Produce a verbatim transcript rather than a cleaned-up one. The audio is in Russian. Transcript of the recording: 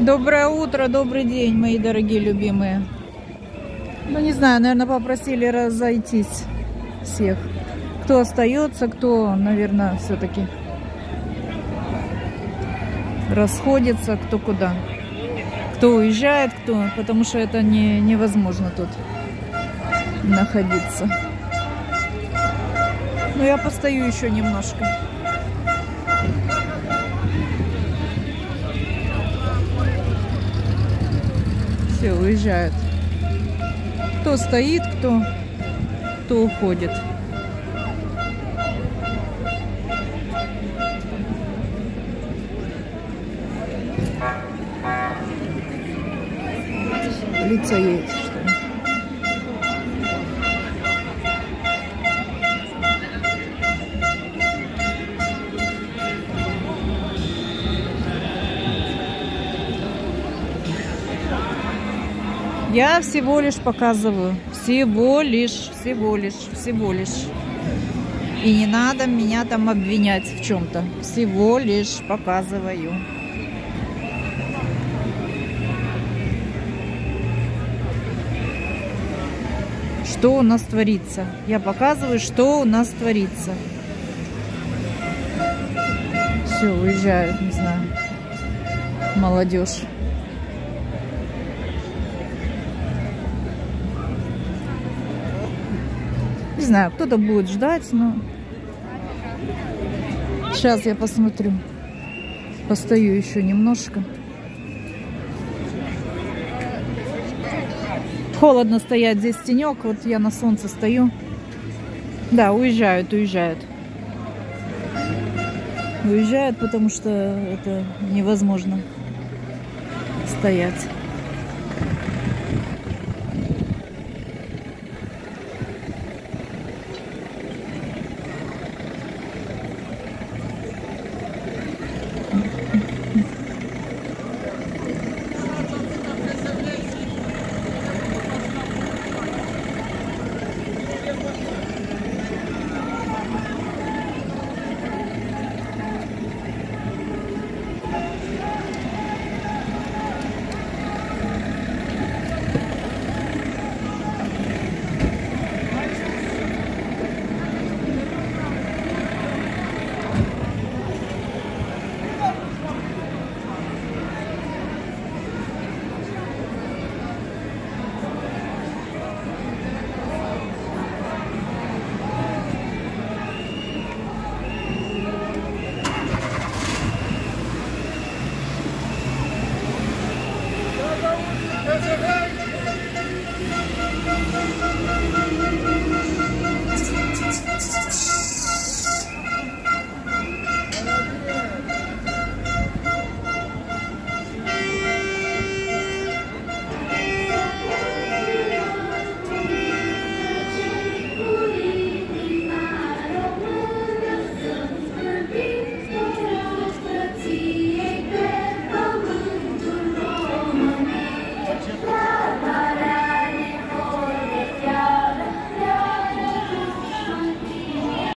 Доброе утро, добрый день, мои дорогие любимые. Ну, не знаю, наверное, попросили разойтись всех. Кто остается, кто, наверное, все-таки расходится, кто куда. Кто уезжает, кто, потому что это не, невозможно тут находиться. Но я постою еще немножко. Все, уезжают. Кто стоит, кто, кто уходит. Лица едет, что ли? Я всего лишь показываю. Всего лишь, всего лишь, всего лишь. И не надо меня там обвинять в чем-то. Всего лишь показываю. Что у нас творится? Я показываю, что у нас творится. Все, уезжают, не знаю. Молодежь. Не знаю, кто-то будет ждать, но сейчас я посмотрю. Постою еще немножко. Холодно стоять здесь, тенек. Вот я на солнце стою. Да, уезжают, уезжают. Уезжают, потому что это невозможно стоять.